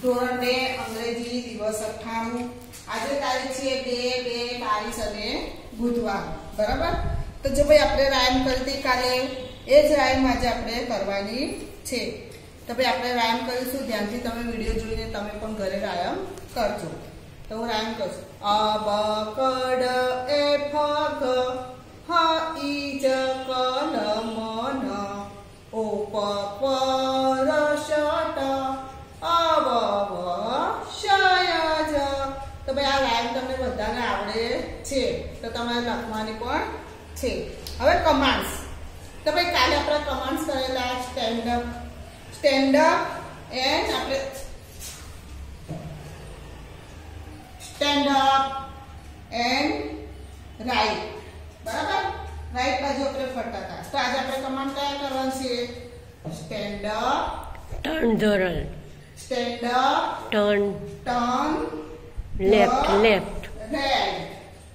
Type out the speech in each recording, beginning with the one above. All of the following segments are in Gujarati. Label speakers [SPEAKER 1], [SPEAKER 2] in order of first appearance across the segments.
[SPEAKER 1] ધોરણ 2 અંગ્રેજી દિવસ 98 આજે તારીખ છે 2/2 અને બુધવાર બરાબર। તો જો ભાઈ આપણે રાયમ કરતી કાલે એ જ રાયમ આજે આપણે કરવાની છે। તો ભાઈ આપણે રાયમ કરીશું, ધ્યાનથી તમે વિડિયો જોઈને તમે પણ ઘરે રાયમ કરજો। તો હું રાયમ કરું છું। અ બ ક ડ એ ફ ગ હ ઈ જ ક લ મ ન ઓ પ પ ર શ ટ અ વ વ શ ય જ। તો ભાઈ આ રાયમ તમને બધાને આવડે છે, તો તમારે લખવાની પણ છે। હવે કમાન્ડ્સ, તો ભાઈ કાલે આપણે કમાન્ડ્સ કરેલા સ્ટેન્ડ અપ એન્ડ આપણે સ્ટેન્ડ અપ એન્ડ રાઈટ બરાબર। રાઈટ બાજુ આપણે ફરતા હતા। તો આજે આપણે કમાન્ડ કયા કરવાનું છે? સ્ટેન્ડ અપ,
[SPEAKER 2] ટર્ન ધોરણ,
[SPEAKER 1] stand up,
[SPEAKER 2] turn, left, left,
[SPEAKER 1] right,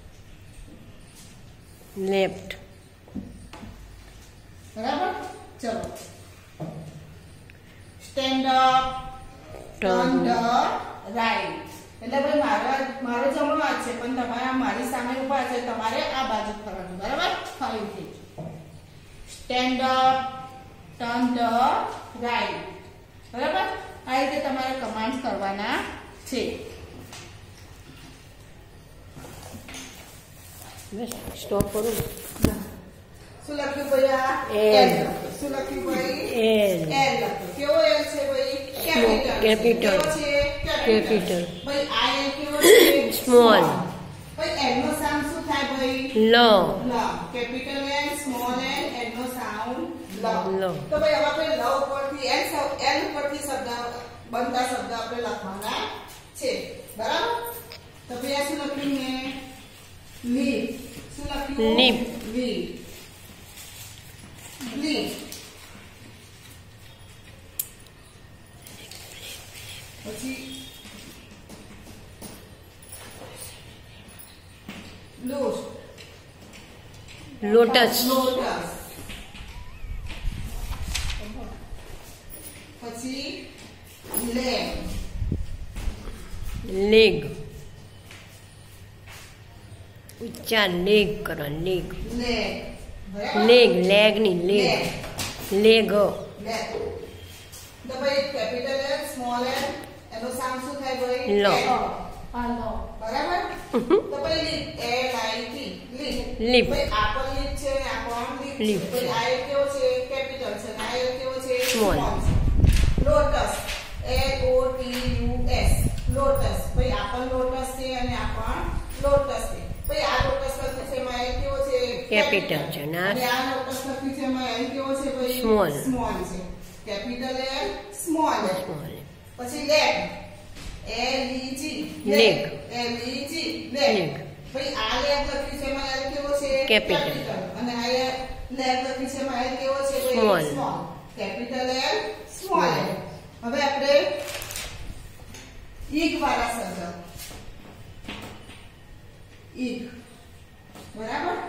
[SPEAKER 2] left,
[SPEAKER 1] બરાબર। ચલો stand up, turn the right. એટલે ભાઈ મારો જમણો હાથ છે, પણ તમારે મારી સામે ઊભા છે, તમારે આ બાજુ ફરવાનું બરાબર। ફરીથી stand up, turn the right બરાબર। આ રીતે તમારે કમાન્ડ કરવાના છે।
[SPEAKER 2] સ્ટોપ કરું।
[SPEAKER 1] શું લખ્યું ભાઈ? આ એલ લખ્યું। શું લખ્યું ભાઈ?
[SPEAKER 2] એલ,
[SPEAKER 1] એલ લખ્યું। કેવો એલ છે ભાઈ?
[SPEAKER 2] કેપિટલ,
[SPEAKER 1] કેવો છે?
[SPEAKER 2] કેપિટલ,
[SPEAKER 1] ભાઈ આ એલ કેવો છે?
[SPEAKER 2] સ્મોલ,
[SPEAKER 1] ભાઈ એલ નો સાઉન્ડ શું થાય ભાઈ?
[SPEAKER 2] લ,
[SPEAKER 1] લ। કેપિટલ એલ, સ્મોલ એલ નો સાઉન્ડ લ।
[SPEAKER 2] લ।
[SPEAKER 1] તો ભાઈ હવે આપણે લ ઉપરથી એલ ઉપરથી શબ્દ બનતા શબ્દ આપણે લખવાના છે બરાબર। તો ભાઈ આ શું લખ્યું મેં? લીફ। શું લખ્યું?
[SPEAKER 2] Leaf,
[SPEAKER 1] leaf, leaf. પછી લોટસ,
[SPEAKER 2] લોટસ,
[SPEAKER 1] લોટસ। પછી લેગ,
[SPEAKER 2] લેગ, ઊંચા લેગ કરો, લેગ,
[SPEAKER 1] લેગ બરાબર।
[SPEAKER 2] લેગ, લેગ ની લેગ, લેગ,
[SPEAKER 1] લેગ। તો ભાઈ કેપિટલ એલ, સ્મોલ એલ એનો સાઉન્ડ શું થાય ભાઈ?
[SPEAKER 2] લ।
[SPEAKER 1] બરાબર। તો ભાઈ leaf, L I T, leaf.
[SPEAKER 2] Leaf,
[SPEAKER 1] ભાઈ આ પણ લીફ છે ને આ પણ લીફ છે। ભાઈ આ એક કેવો છે? કેપિટલ છે ને આ એક કેવો છે?
[SPEAKER 2] Small.
[SPEAKER 1] Lotus, L O T U S, lotus. ભાઈ આ પણ લોટસ છે અને આ પણ લોટસ છે। ભાઈ આ લોટસ લખ્યું છે એમાં એલ કેવો છે?
[SPEAKER 2] કેપિટલ છે ને
[SPEAKER 1] અને આ લોટસ લખ્યું છે એમાં એલ કેવો છે ભાઈ?
[SPEAKER 2] સ્મોલ,
[SPEAKER 1] સ્મોલ છે। Capital L, small L.
[SPEAKER 2] Small,
[SPEAKER 1] પછી leg, L E G,
[SPEAKER 2] leg,
[SPEAKER 1] L E G, leg.
[SPEAKER 2] Leg,
[SPEAKER 1] ભાઈ આ લેગ લખ્યું છે એમાં એલ કેવો છે?
[SPEAKER 2] કેપિટલ,
[SPEAKER 1] અને આ લેગ લખ્યું છે એમાં એલ કેવો છે ભાઈ?
[SPEAKER 2] Small,
[SPEAKER 1] small. Capital L, small L. હવે આપણે ઈગ વાળા શબ્દ, ઈગ બરાબર।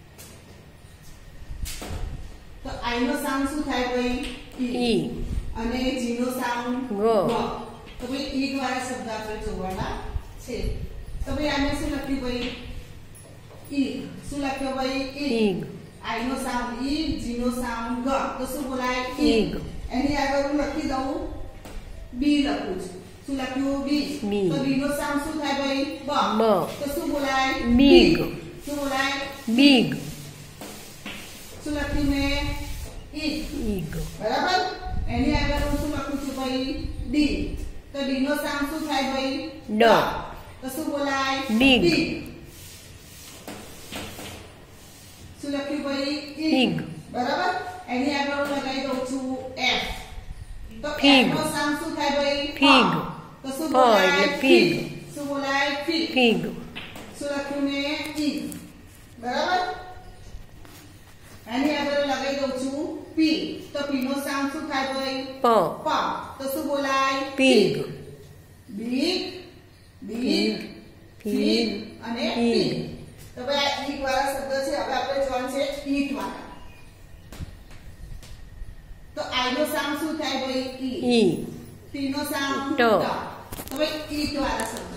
[SPEAKER 1] તો આઈ નો સાઉન્ડ શું થાય ભાઈ?
[SPEAKER 2] ઈ,
[SPEAKER 1] અને જી નો સાઉન્ડ
[SPEAKER 2] ગ।
[SPEAKER 1] તો ભાઈ ઈગ વાળા શબ્દ આપણે જોવાના છે। તો ભાઈ આને શું લખ્યું ભાઈ? ઈગ। શું લખ્યું ભાઈ?
[SPEAKER 2] ઈગ,
[SPEAKER 1] આઈ નો સાઉન્ડ ઈ, જી નો સાઉન્ડ ગ, તો શું બોલાય?
[SPEAKER 2] ઈગ।
[SPEAKER 1] એની આગળ હું લખી દઉં બી લખું છું। શું લખ્યું? બી।
[SPEAKER 2] બી।
[SPEAKER 1] તો બી નો સાઉન્ડ શું થાય ભાઈ? બ।
[SPEAKER 2] બ।
[SPEAKER 1] તો શું બોલાય?
[SPEAKER 2] બીગ।
[SPEAKER 1] શું બોલાય?
[SPEAKER 2] બીગ,
[SPEAKER 1] શું લખ્યું મેં? ઈગ
[SPEAKER 2] ઈગ,
[SPEAKER 1] બરાબર। એની આગળ હું શું લખું છું ભાઈ? ડી। તો ડી નો સાઉન્ડ શું થાય ભાઈ?
[SPEAKER 2] ડ।
[SPEAKER 1] તો શું બોલાય?
[SPEAKER 2] બીગ।
[SPEAKER 1] શું લખ્યું ભાઈ?
[SPEAKER 2] ઈગ।
[SPEAKER 1] બરાબર। એની આગળ હું લગાવી દઉં છું એફ। તો
[SPEAKER 2] ફીગ।
[SPEAKER 1] એફ નો સાઉન્ડ શું થાય ભાઈ?
[SPEAKER 2] ફીગ।
[SPEAKER 1] તો શું
[SPEAKER 2] ફ
[SPEAKER 1] બોલાય?
[SPEAKER 2] એટલે ફીગ।
[SPEAKER 1] શું બોલાય? ફીગ।
[SPEAKER 2] ફીગ,
[SPEAKER 1] શું લખ્યું મેં? ઈગ બરાબર। એની આગળ લગાવી દઉં છું પી। તો પી નો સાઉન્ડ શું થાય ભાઈ?
[SPEAKER 2] પ,
[SPEAKER 1] પ। તો શું બોલાય?
[SPEAKER 2] Pig,
[SPEAKER 1] big, big,
[SPEAKER 2] fig,
[SPEAKER 1] fig અને
[SPEAKER 2] પીગ।
[SPEAKER 1] પીગ। તો ભાઈ આ ઈગ વાળા શબ્દ છે। હવે આપણે જોવાનું છે ઈટ વાળા। તો આઈ નો સાઉન્ડ શું થાય ભાઈ? ઈ।
[SPEAKER 2] ઈ,
[SPEAKER 1] ટી નો સાઉન્ડ
[SPEAKER 2] ટ.
[SPEAKER 1] તો ભાઈ ઈટ વાળા શબ્દ.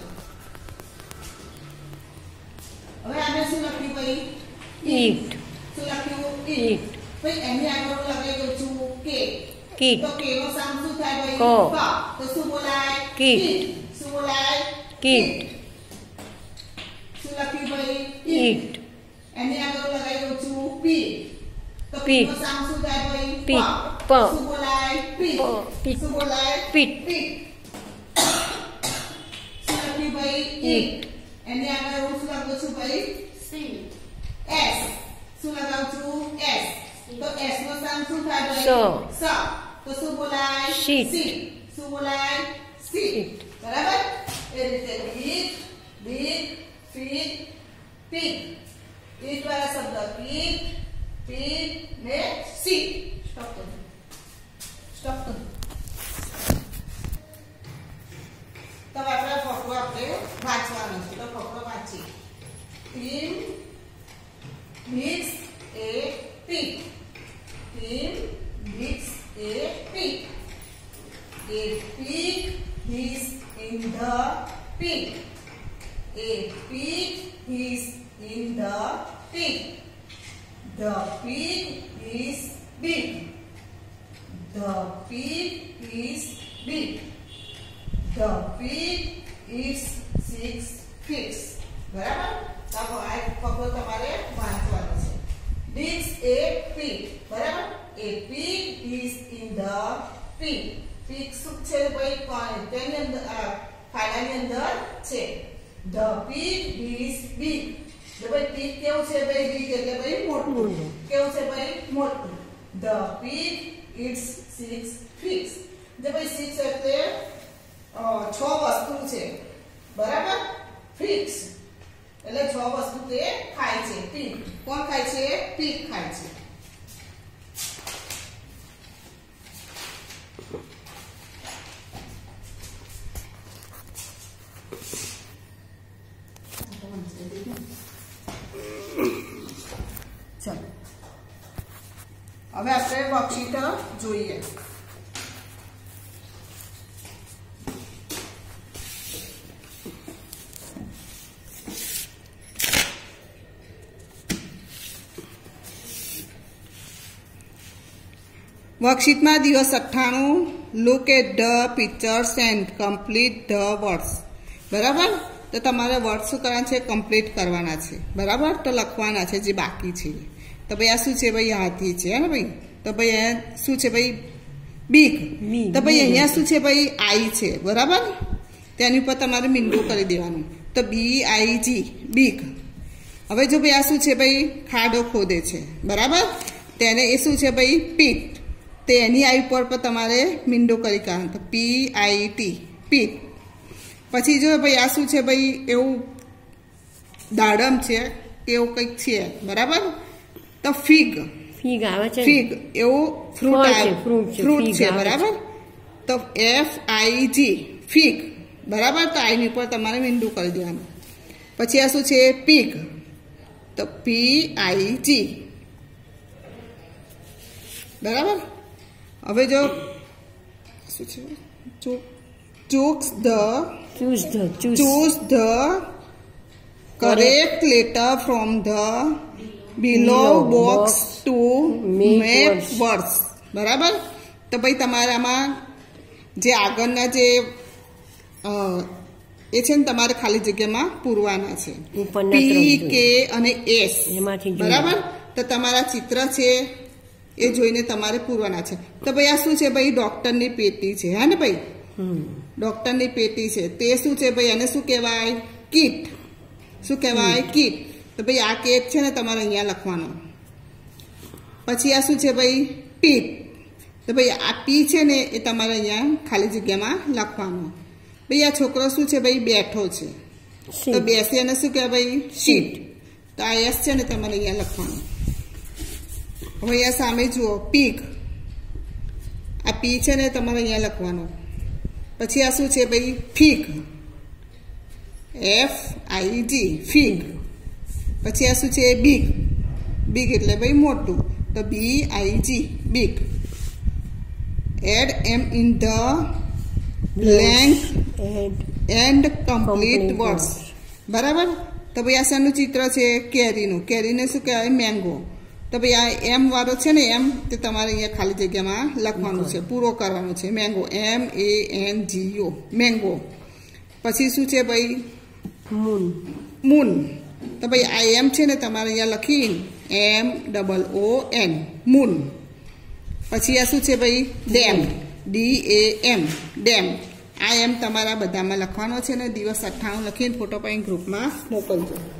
[SPEAKER 1] હવે આને શું લખ્યું ભાઈ?
[SPEAKER 2] ઈટ.
[SPEAKER 1] શું લખ્યું?
[SPEAKER 2] ઈટ.
[SPEAKER 1] ઈટ. ભાઈ એની આગળ લગાવી દઉં છું કે.
[SPEAKER 2] કીટ.
[SPEAKER 1] તો કે નો સાઉન્ડ શું થાય ભાઈ?
[SPEAKER 2] ક.
[SPEAKER 1] ક. તો શું બોલાય?
[SPEAKER 2] કીટ.
[SPEAKER 1] શું બોલાય?
[SPEAKER 2] કીટ.
[SPEAKER 1] શું લખ્યું ભાઈ?
[SPEAKER 2] ઈટ.
[SPEAKER 1] એની આગળ લગાવી દઉં છું પી. તો પી નો સાઉન્ડ શું થાય ભાઈ?
[SPEAKER 2] પી.
[SPEAKER 1] પ.
[SPEAKER 2] પ.
[SPEAKER 1] શું બોલાય? પી.
[SPEAKER 2] પી.
[SPEAKER 1] શું બોલાય?
[SPEAKER 2] પીટ.
[SPEAKER 1] પીટ. શું લખ્યું ભાઈ? ઈટ. એની આગળ હું શું લખું છું ભાઈ? સી. એસ. શું લગાવું છું? એસ. તો એસ નો સાઉન્ડ શું થાય ભાઈ? સ. તો શું બોલાય?
[SPEAKER 2] શીટ.
[SPEAKER 1] સી. શું બોલાય? સીટ. બરાબર? એ રીતે bit, bit, fit, pit. It વાળા શબ્દ પીટ, પીટ ને સીટ. સ્ટોપ કરો. સ્ટોપ કરો. તો આપણે ફકરો આપણે વાંચવાનો છે. તો ફકરો વાંચીએ. Tim meets a pig. Team meets a pig. A pig is in the pig. A pig is in the pig. The pig is big. The pig is big. The pig is 6 figs. બરાબર? તો આ ફકરો તમારે વાંચવાનો છે. This a pig. બરાબર? A pig is in the pig. Pig શું છે ભાઈ? કોણ? તેની અંદર ખાડાની અંદર છે. The pig is big. તો ભાઈ pig કેવું છે ભાઈ? big એટલે ભાઈ મોટું. કેવું છે ભાઈ? મોટું. The pig eats 6 figs. જે ભાઈ 6 એટલે 6 વસ્તુ છે. બરાબર? figs એટલે 6 વસ્તુ તે ખાય છે. પીગ. કોણ ખાય છે? પીગ ખાય છે. ચલો હવે આપણે વર્કશીટ જોઈએ. વર્કશીટમાં દિવસ 98 look at the pictures and complete the words. બરાબર? તો તમારે વર્ડ શું કરવાના છે? કમ્પ્લીટ કરવાના છે. બરાબર? તો લખવાના છે જે બાકી છે. તો ભાઈ આ શું છે ભાઈ? હાથી છે ને ભાઈ? તો ભાઈ અહીંયા શું છે ભાઈ? બીગ. તો ભાઈ અહીંયા શું છે ભાઈ? આઈ છે. બરાબર? તેની ઉપર તમારે મીંડું કરી દેવાનું. તો BIG બીગ. હવે જો ભાઈ આ શું છે ભાઈ? ખાડો ખોદે છે. બરાબર? તેને એ શું છે ભાઈ? પીટ. તે એની આઈ ઉપર તમારે મીંડો કરી કાઢવાનો. તો PIT પીટ. પછી જો ભાઈ આ શું છે ભાઈ? એવું દાડમ છે કે એવું કંઈક છે. બરાબર? તો ફિગ.
[SPEAKER 2] ફીગ આવે છે.
[SPEAKER 1] ફિગ એવું ફ્રૂટ આવે. ફ્રૂટ છે. બરાબર? તો FIG ફિગ. બરાબર? તો આઈની ઉપર તમારે મીંડું કરી દેવાનું. પછી આ શું છે? પીગ. તો PIG. બરાબર? હવે જો શું છે? choose the correct letter from the below box to make words. બરાબર? તો ભાઈ તમારામાં જે આગળના જે એ છે ને તમારે ખાલી જગ્યામાં પૂરવાના છે. P, K અને S. બરાબર? તો તમારા ચિત્ર છે એ જોઈને તમારે પૂરવાના છે. તો ભાઈ આ શું છે ભાઈ? ડોક્ટરની પેટી છે. હા ને ભાઈ? ડોક્ટરની પેટી છે. તે શું છે ભાઈ? એને શું કહેવાય? કીટ. શું કહેવાય? કીટ. તો ભાઈ આ કેટ છે ને તમારે અહીંયા લખવાનો. પછી આ શું છે ભાઈ? પીટ. તો ભાઈ આ પી છે ને એ તમારે અહીંયા ખાલી જગ્યામાં લખવાનો. ભાઈ આ છોકરો શું છે ભાઈ? બેઠો છે. તો બેસી એને શું કહેવાય ભાઈ? સીટ. તો આ એસ છે ને તમારે અહીંયા લખવાનું. હવે અહીંયા સામે જુઓ પીગ. આ પી છે ને તમારે અહીંયા લખવાનું. પછી આ શું છે ભાઈ? ફિગ. FIG fig. પછી આ શું છે? બીગ. બીગ એટલે ભાઈ મોટું. તો BIG big. Add M in the blank
[SPEAKER 2] and
[SPEAKER 1] and complete
[SPEAKER 2] Complete
[SPEAKER 1] words. બરાબર. તો ભાઈ આ શાનું ચિત્ર છે? કેરીનું. કેરીને શું કહેવાય? મેંગો. તો ભાઈ આ એમ વાળો છે ને, એમ તે તમારે અહીંયા ખાલી જગ્યામાં લખવાનું છે, પૂરો કરવાનો છે. Mango, MANGO, mango. પછી શું છે ભાઈ?
[SPEAKER 2] મૂન.
[SPEAKER 1] મૂન. તો ભાઈ આ એમ છે ને, તમારે અહીંયા લખીને MOON, મૂન. પછી આ શું છે ભાઈ? Dam, DAM, dam. આ એમ તમારા બધામાં લખવાનો છે ને. દિવસ 98 લખીને ફોટો પાડીને ગ્રુપમાં મોકલજો.